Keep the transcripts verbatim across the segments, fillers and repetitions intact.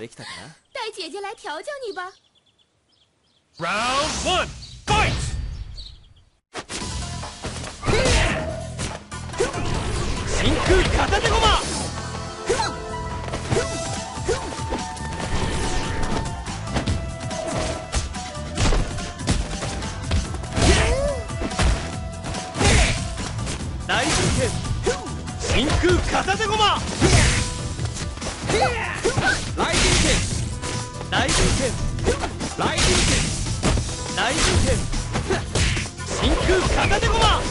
带姐姐来调教你吧。 Round one, fight! 真空片手駒。大人剣。真空片手駒。雷神剣。大人剣。雷神剣。大人剣。真空片手駒。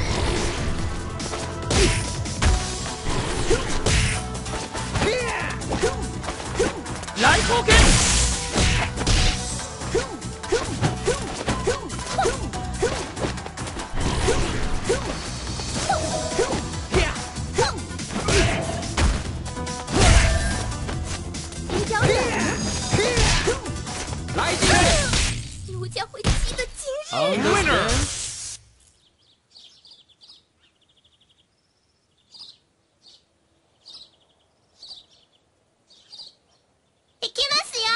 雷光剣。 奴家会记得今日。 Winner。 いきますよ。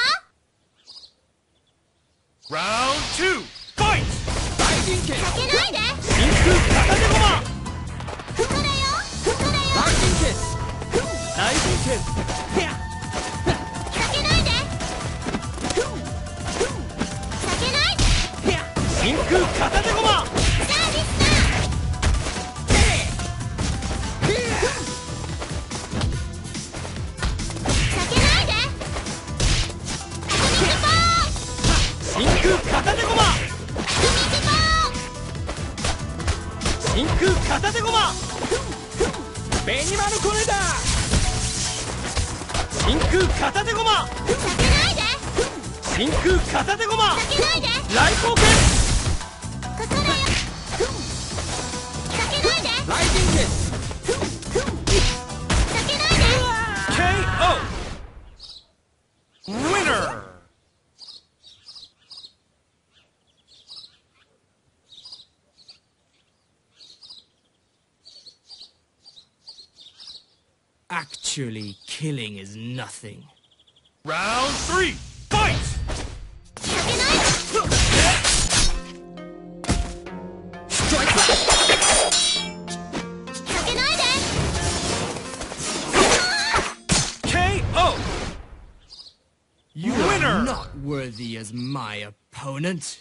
Round two, fight! 大人剣。 かけないで。 真空片手駒。 ここだよ。ここだよ。 大人剣。大人剣。 かけないで。かけないで。 真空片手駒。 サービスだ。かけないで。アトミックボーン。 真空片手駒。 アトミックボーン。 真空片手駒。ベニマルコネだ。真空片手駒。 かけないで。 真空片手駒。 かけないで。 雷光剣。 ここだよ。かけないで。 雷神剣。 かけないで。 ケーオー Winner! Actually, killing is nothing. Round three, fight! かけないで。かけないで。 ケーオー You Winner! are not worthy as my opponent.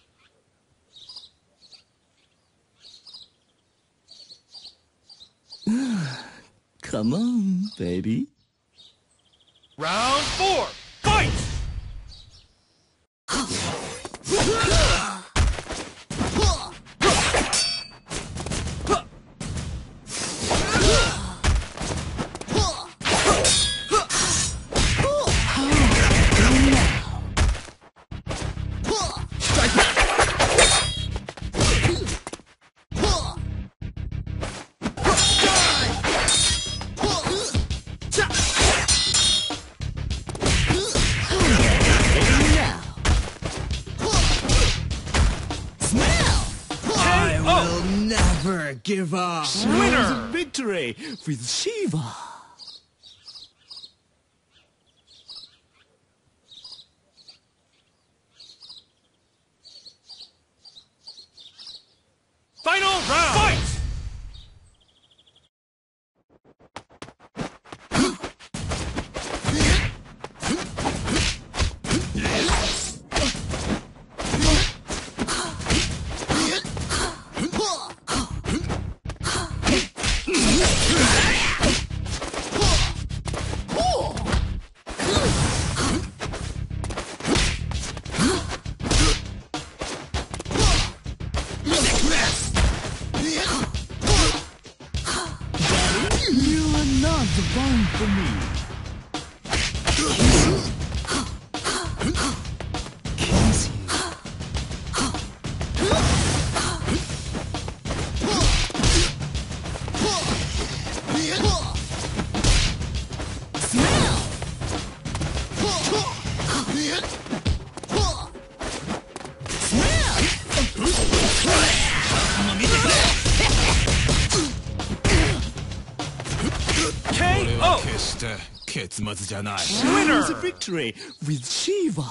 Come on, baby. Round four, fight! I will never give up. Winner! Victory with Shiva. Final round, fight! 決して結末じゃない。 Winner! It's a victory with Shiva.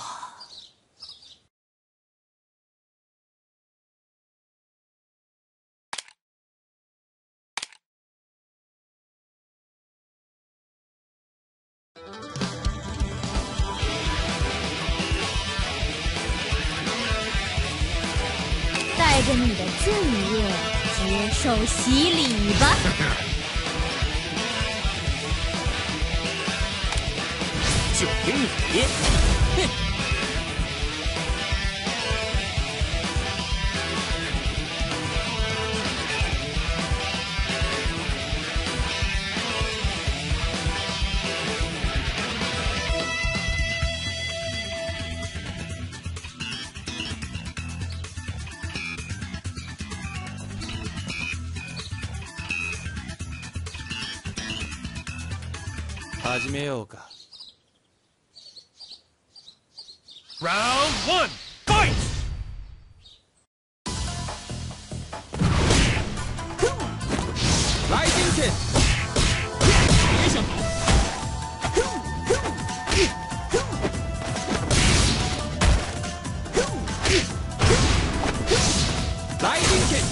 带着你的敬业，接受洗礼吧。 就给你。哼。始めようか。Round one, fight! 来金剑，别想逃！来金剑！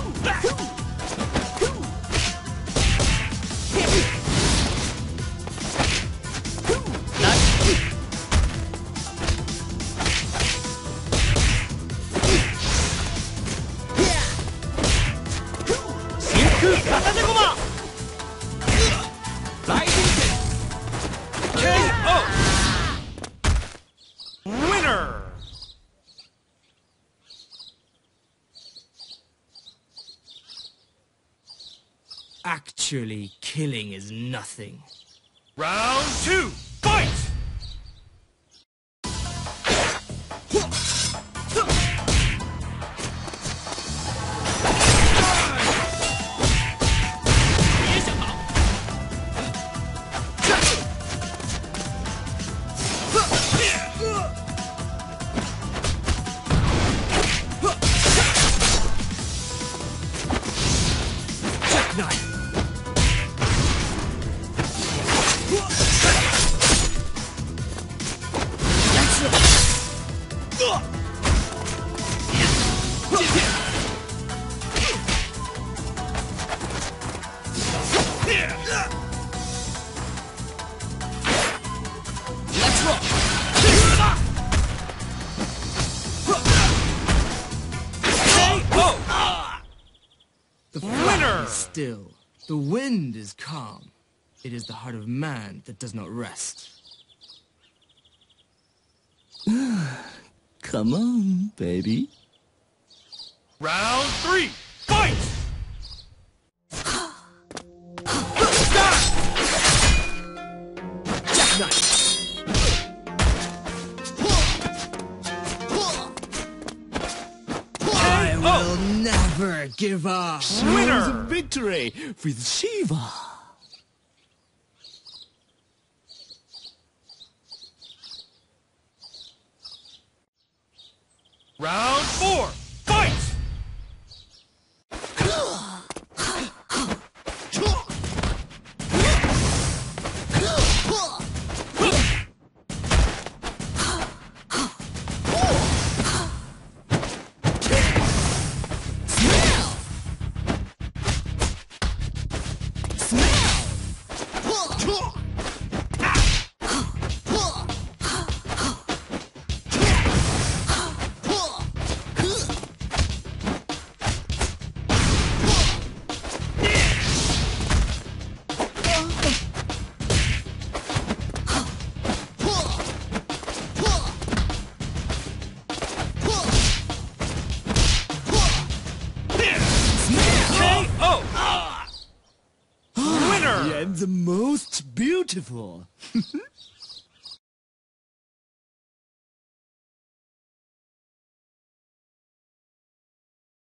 Actually, killing is nothing. Round two, fight! 别想逃！ The fire is still. The wind is calm. It is the heart of man that does not rest. Come on, baby. Round three, fight! Jackknife. I will never give up. Winner! It was a victory with Shiva. Round four, fight! And the most beautiful.